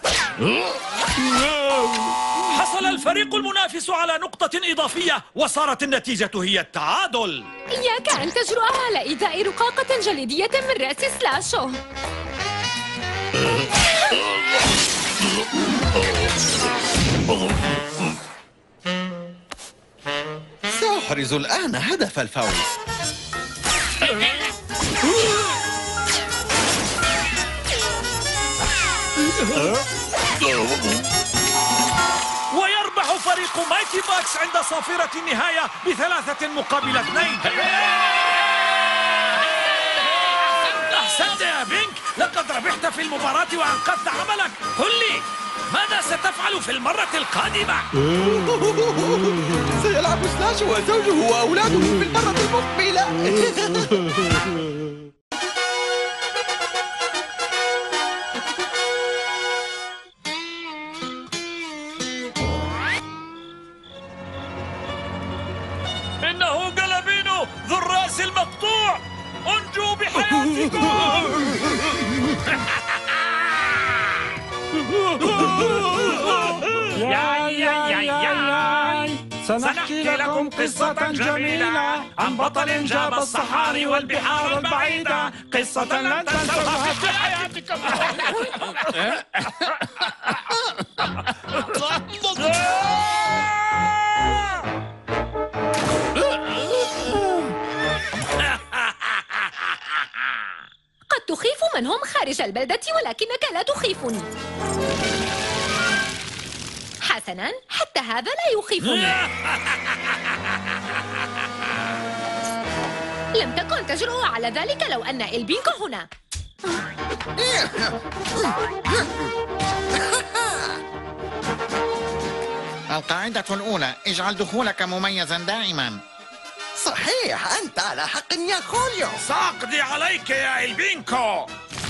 حصل الفريق المنافس على نقطة إضافية وصارت النتيجة هي التعادل. إياك أن تجرؤ على إيذاء رقاقة جليدية من رأس سلاشو. سأحرز الآن هدف الفوز. ويربح فريق مايتي باكس عند صافرة النهاية بثلاثة مقابل اثنين. أحسنت يا بينك، لقد ربحت في المباراة وأنقذت عملك. قل لي، ماذا ستفعل في المرة القادمة؟ سيلعب سلاشو وزوجه وأولاده في المرة المقبلة. إنه قلبينو ذو الرأس المقطوع، انجوا بحياتكم. يا يا يا يا سنحكي لكم قصة جميلة عن بطل جاب الصحاري والبحار البعيدة، قصة لن تنسوها في حياتكم. قد تخيف من هم خارج البلدة ولكنك لا تخيفني. حسناً، حتى هذا لا يخيفني. لم تكن تجرؤ على ذلك لو أن إلبينكو هنا. القاعدة الأولى: اجعل دخولك مميزا دائما. صحيح، أنت على حق يا خوليو. سأقضي عليك يا إلبينكو.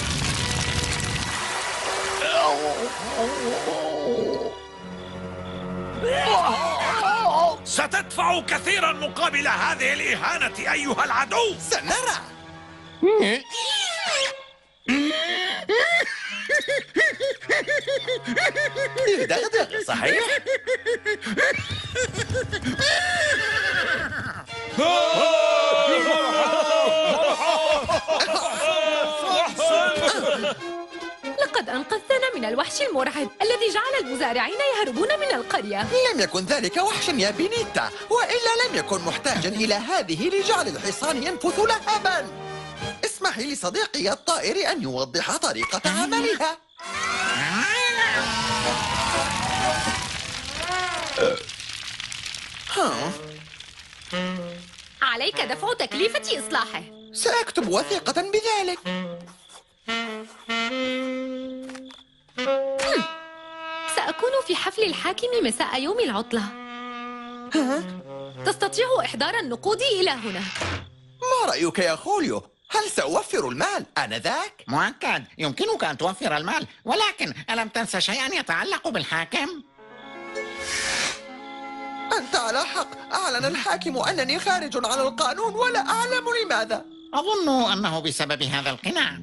ستدفع كثيرا مقابل هذه الإهانة أيها العدو. سنرى. دغدغ صحيح. لقد أنقذتنا من الوحش المرعب الذي جعل المزارعين يهربون من القرية. لم يكن ذلك وحشا يا بينيتا، وإلا لم يكن محتاجا إلى هذه لجعل الحصان ينفث لهبا. اسمحي لصديقي الطائر أن يوضح طريقة عملها. عليك دفع تكلفة إصلاحه. سأكتب وثيقة بذلك. سأكون في حفل الحاكم مساء يوم العطلة. تستطيع إحضار النقود إلى هنا. ما رأيك يا خوليو؟ هل سأوفر المال آنذاك؟ مؤكد يمكنك أن توفر المال، ولكن ألم تنسى شيئا يتعلق بالحاكم؟ أنت على حق. أعلن الحاكم أنني خارج عن القانون ولا أعلم لماذا. أظن أنه بسبب هذا القناع.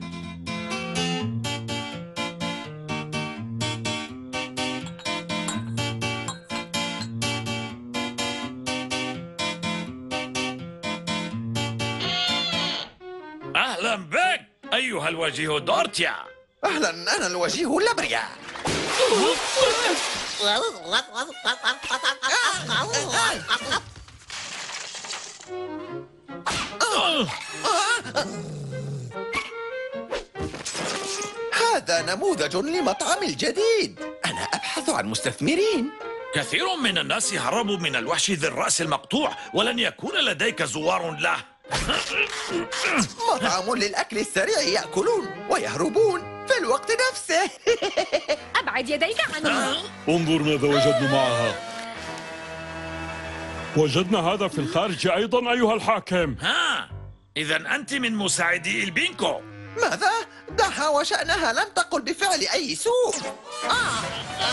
أهلا بك أيها الوجيه دورتيا. أهلا، أنا الوجيه لابريا. هذا نموذج لمطعم الجديد. أنا أبحث عن مستثمرين. كثير من الناس هربوا من الوحش ذي الرأس المقطوع، ولن يكون لديك زوار له. مطعم للأكل السريع، يأكلون ويهربون في الوقت نفسه. أبعد يديك عنه. انظر ماذا وجدنا معها. وجدنا هذا في الخارج أيضا أيها الحاكم. ها، إذا أنت من مساعدي البينكو. ماذا؟ دعها وشأنها، لم تقل بفعل أي سوء. آه.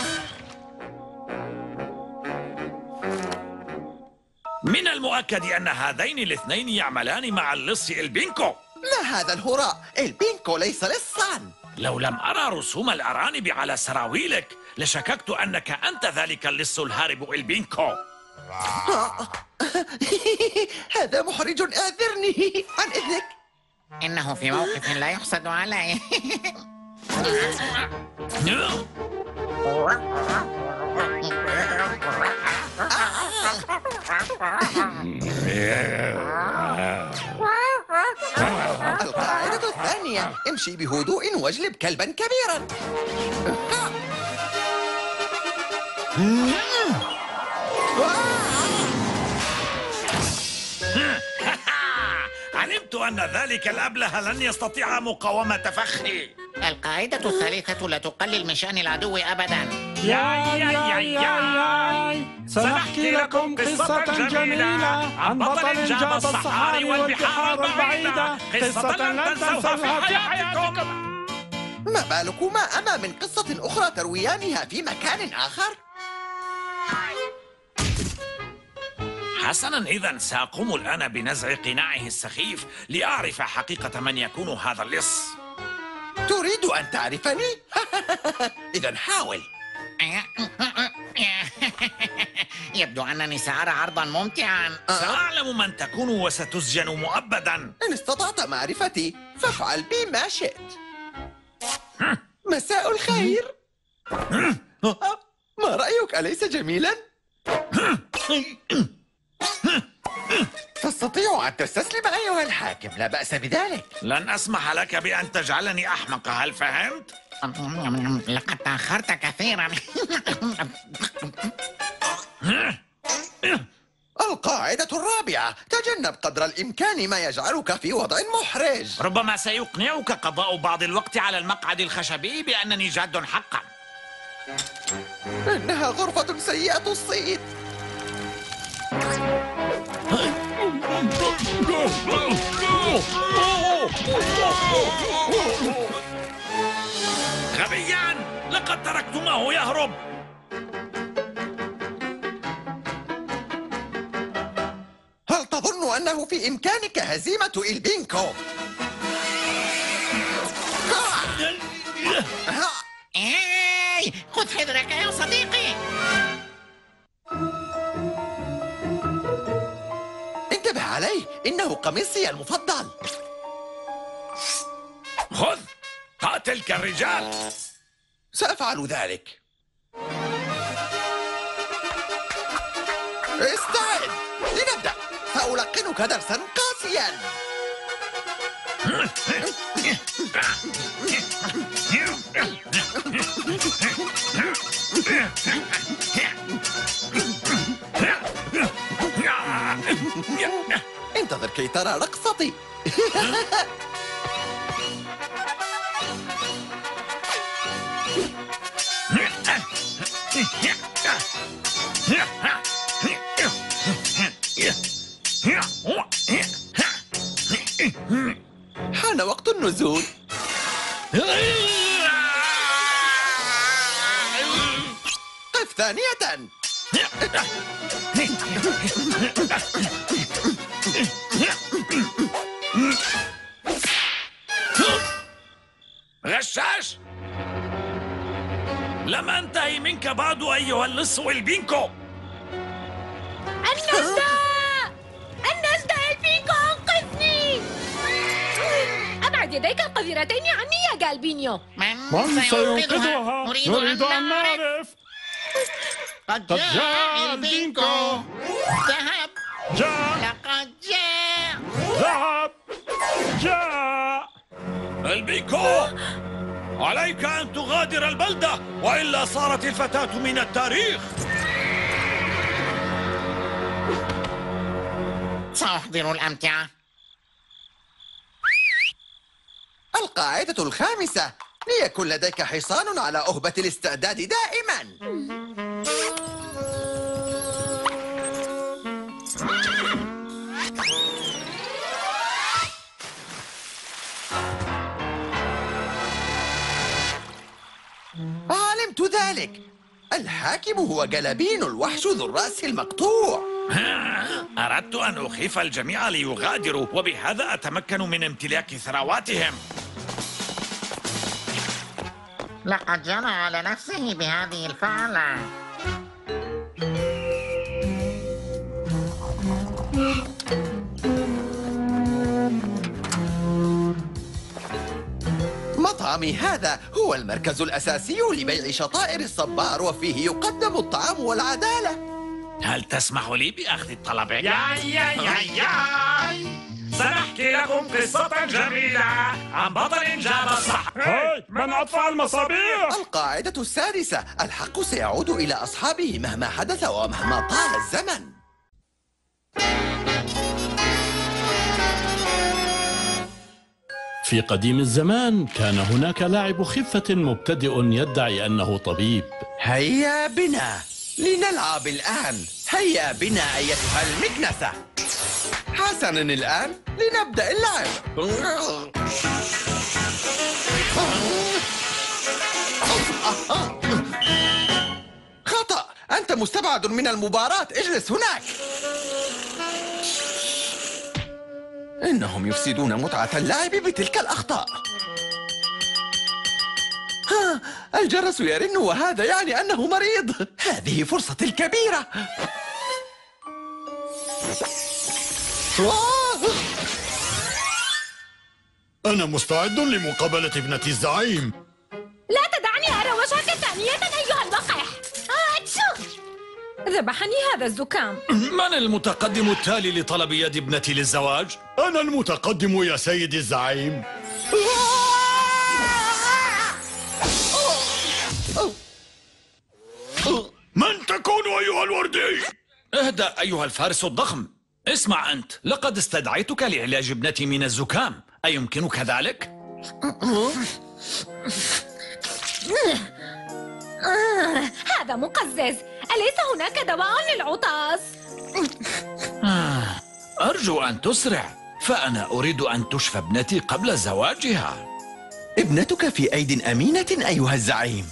من المؤكد أن هذين الاثنين يعملان مع اللص البينكو. ما هذا الهراء؟ البينكو ليس لصا. لو لم أرى رسوم الأرانب على سراويلك لشككت أنك أنت ذلك اللص الهارب البينكو. هذا محرج، اعذرني. عن إذنك. إنه في موقف لا يحسد عليه. القاعدة الثانية: امشي بهدوء واجلب كلبا كبيرا. علمت أن ذلك الأبله لن يستطيع مقاومة فخي. القاعدة الثالثة: لا تقلل من شأن العدو أبدا. ياي ياي ياي، سنحكي لكم قصة جميلة عن بطل جاب الصحاري والبحار البعيدة، قصة لن تنسوها في حياتكم. ما بالكما أما من قصة أخرى ترويانها في مكان آخر؟ حسنا، إذا سأقوم الآن بنزع قناعه السخيف لأعرف حقيقة من يكون هذا اللص. تريد أن تعرفني؟ إذا حاول. يبدو أنني سأرى عرضا ممتعا. سأعلم من تكون وستسجن مؤبدا. إن استطعت معرفتي فافعل بي ما شئت. مساء الخير. ما رأيك؟ أليس جميلا؟ تستطيع أن تستسلم أيها الحاكم، لا بأس بذلك. لن أسمح لك بأن تجعلني أحمق، هل فهمت؟ لقد تأخرت كثيرا. القاعدة الرابعة: تجنب قدر الإمكان ما يجعلك في وضع محرج. ربما سيقنعك قضاء بعض الوقت على المقعد الخشبي بأنني جاد حقا. إنها غرفة سيئة الصيت. غبيان، لقد تركتماه يهرب. هل تظن أنه في إمكانك هزيمة البينكو؟ إيه، خذ حذرك يا صديقي. انتبه عليه، إنه قميصي المفضل. خذ، قاتل كالرجال. سأفعل ذلك. استعد، لنبدأ. سألقنك درسا قاسيا. انتظر كي ترى رقصتي. غشاش! لم أنتهي منك بعد أيها اللص البينكو. النجدة! النجدة البينكو أنقذني! أبعد يديك القذرتين عني يا جالبينيو. من سينقذها؟ نريد أن نعرف. قد جاء البينكو. ذهب. جاء. لقد جاء. ذهب. جاء. البينكو! عليك أن تغادر البلدة وإلا صارت الفتاة من التاريخ. سأحضر الأمتعة. القاعدة الخامسة: ليكن لديك حصان على أهبة الاستعداد دائما. علمت ذلك. الحاكم هو جلابين الوحش ذو الرأس المقطوع. أردت أن أخيف الجميع ليغادروا وبهذا أتمكن من امتلاك ثرواتهم. لقد جنى على نفسه بهذه الفعلة. مطعمي هذا هو المركز الأساسي لبيع شطائر الصبار، وفيه يقدم الطعام والعدالة. هل تسمح لي بأخذ الطلب؟ يا يا يا يا سنحكي لكم قصة جميلة عن بطل جاب الصحراء. هاي من أطفأ المصابيح؟ القاعدة السادسة: الحق سيعود إلى أصحابه مهما حدث ومهما طال الزمن. في قديم الزمان كان هناك لاعب خفة مبتدئ يدعي أنه طبيب. هيا بنا لنلعب الآن. هيا بنا أيتها المكنسة. حسناً، الآن لنبدأ اللعب. خطأ، أنت مستبعد من المباراة. اجلس هناك. إنهم يفسدون متعة اللعب بتلك الأخطاء. ها، الجرس يرن وهذا يعني أنه مريض. هذه فرصتي الكبيرة. أنا مستعد لمقابلة ابنة الزعيم. لا تدعني أرى وجهك ثانية أيها الوقح. آتشو! ذبحني هذا الزكام. من المتقدم التالي لطلب يد ابنتي للزواج؟ أنا المتقدم يا سيد الزعيم. من تكون أيها الوردي؟ اهدأ أيها الفارس الضخم. اسمع أنت، لقد استدعيتك لعلاج ابنتي من الزكام، أيمكنك ذلك؟ هذا مقزز. أليس هناك دواء للعطاس؟ أرجو أن تسرع، فأنا أريد أن تشفى ابنتي قبل زواجها. ابنتك في أيد أمينة أيها الزعيم.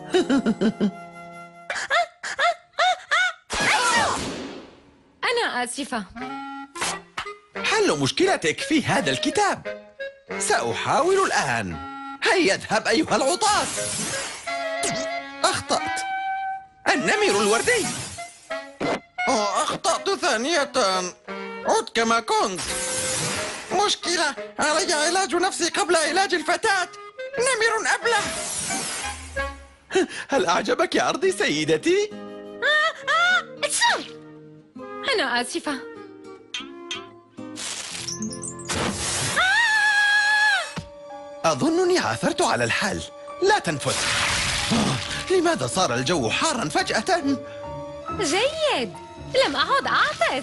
أنا آسفة. حل مشكلتك في هذا الكتاب. سأحاول الآن. هيا اذهب أيها العطاس. أخطأت. النمر الوردي. أخطأت ثانية. عد كما كنت. مشكلة، علي علاج نفسي قبل علاج الفتاة. نمر أبله. هل أعجبك عرضي سيدتي؟ أنا آسفة. أظنني عثرت على الحل. لا تنفذ. لماذا صار الجو حارا فجأة؟ جيد، لم أعد أعطس.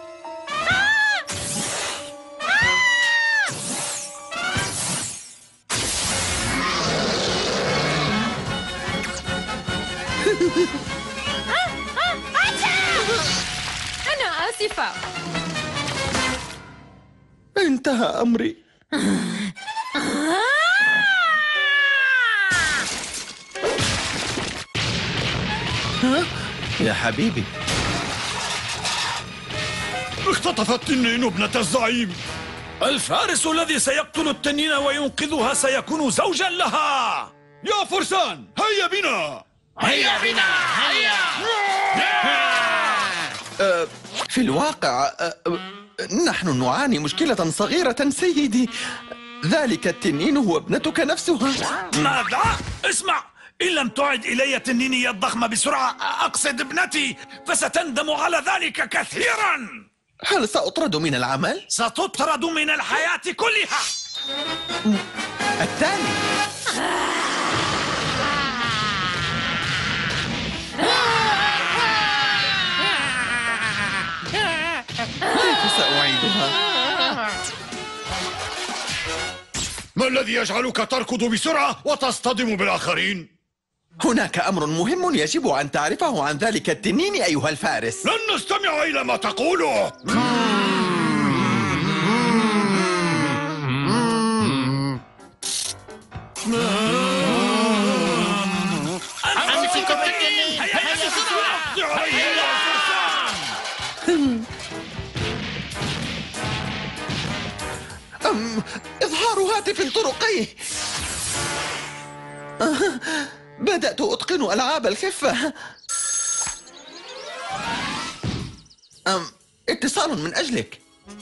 أنا آسفة. انتهى أمري. ها؟ يا حبيبي، اختطف التنين ابنة الزعيم. الفارس الذي سيقتل التنين وينقذها سيكون زوجا لها. يا فرسان، هيا بنا. هيا بنا، هيا. أه في الواقع أه نحن نعاني مشكلة صغيرة سيدي. ذلك التنين هو ابنتك نفسها. ماذا؟ اسمع، إن لم تعد إلي تنيني الضخمة بسرعة، أقصد ابنتي، فستندم على ذلك كثيرا. هل سأطرد من العمل؟ ستطرد من الحياة كلها. التالي كيف سأعيدها؟ ما الذي يجعلك تركض بسرعة وتصطدم بالآخرين؟ هناك أمر مهم يجب أن تعرفه عن ذلك التنين أيها الفارس. لن نستمع إلى ما تقوله. أمسكوا التنين، هيا بسرعة. أم إظهار هاتف طرقي. بدأت أتقن ألعاب الخفة. أم اتصال من أجلك.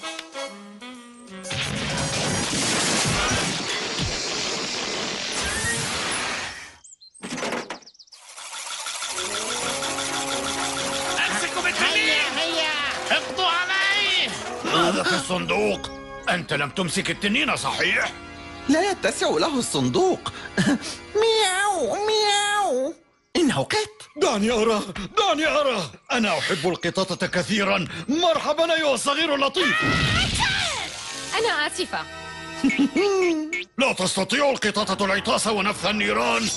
أمسكوا بالتنين، هيا اقضوا عليه. ماذا في الصندوق؟ أنت لم تمسك التنين صحيح؟ لا يتسع له الصندوق. مياو مياو. إنه قط. دعني أراه، دعني أراه. أنا أحب القططة كثيرا. مرحبا أيها الصغير اللطيف. أنا آسفة. لا تستطيع القططة العطاس ونفث النيران.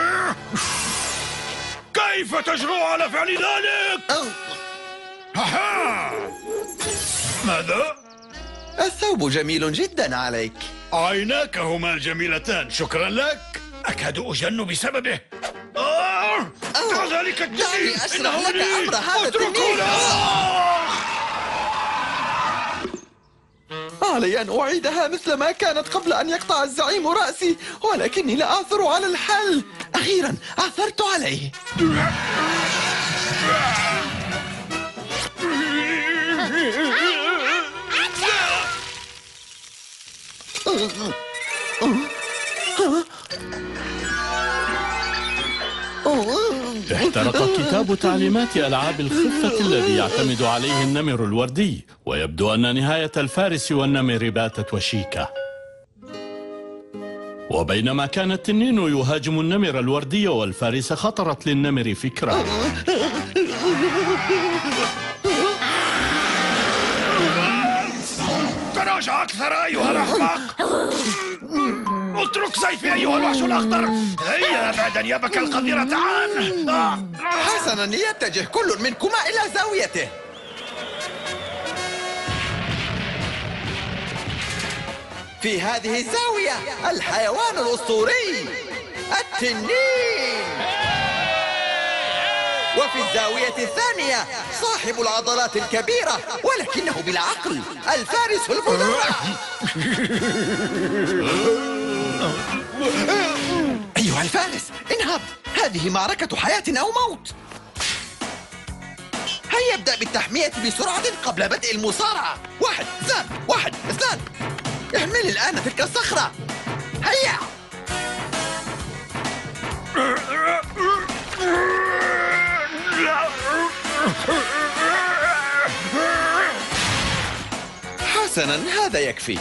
كيف تجرؤ على فعل ذلك؟ هاها. ماذا؟ الثوب جميل جدا عليك. عيناك هما الجميلتان، شكرا لك. أكاد أجن بسببه. آه! دع ذلك التنين. دعني أشرح لك أمر هذا التنين. علي أن أعيدها مثل ما كانت قبل أن يقطع الزعيم رأسي، ولكني لا أعثر على الحل. أخيرا عثرت عليه. احترق كتاب تعليمات ألعاب الخفة الذي يعتمد عليه النمر الوردي، ويبدو أن نهاية الفارس والنمر باتت وشيكة. وبينما كان التنين يهاجم النمر الوردي والفارس، خطرت للنمر فكرة. تراجع أكثر أيها الأحمق. اترك سيفي أيها الوحش الأخضر. هيا ابعد أنيابك القذرة عنه. حسنا، يتجه كل منكما إلى زاويته. في هذه الزاوية الحيوان الأسطوري التنين، وفي الزاوية الثانية صاحب العضلات الكبيرة ولكنه بلا عقل الفارس المدرع. أيها الفارس، انهض، هذه معركة حياة أو موت. هيا ابدأ بالتحمية بسرعة قبل بدء المصارعة. واحد اثنان، واحد اثنان. احمل الآن تلك الصخرة. هيا. حسنا، هذا يكفي.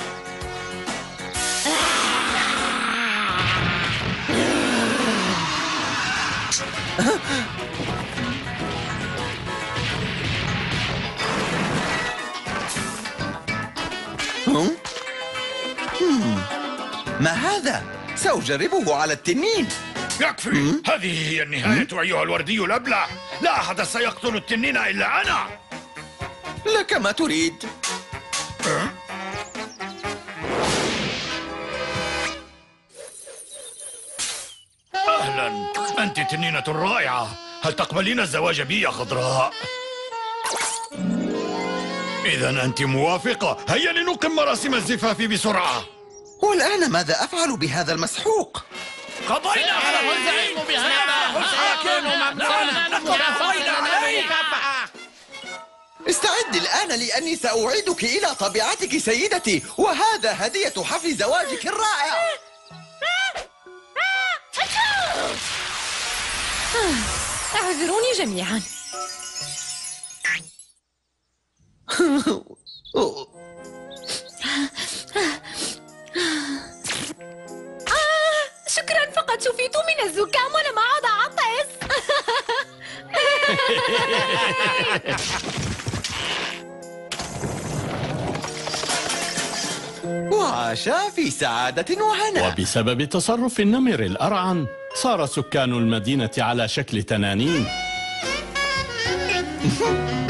هم؟ هم. ما هذا؟ سأجربه على التنين. يكفي. هذه هي النهاية أيها الوردي الأبلع. لا أحد سيقتل التنين إلا أنا. لك ما تريد. أهلا، أنت تنينة رائعة. هل تقبلين الزواج بي يا خضراء؟ إذا أنت موافقة. هيا لنقم مراسم الزفاف بسرعة. والآن ماذا أفعل بهذا المسحوق؟ قضينا على الزعيم بهذا. الحاكم ممنوعنا قضينا عليه. استعد الآن لأني سأعيدك إلى طبيعتك سيدتي، وهذا هدية حفل زواجك الرائع. اعذروني جميعا. آه، شكرا، فقد شفيت من الزكام ولم أعد أعطس. وعاش في سعادة وهنا. وبسبب تصرف النمر الأرعن صار سكان المدينة على شكل تنانين.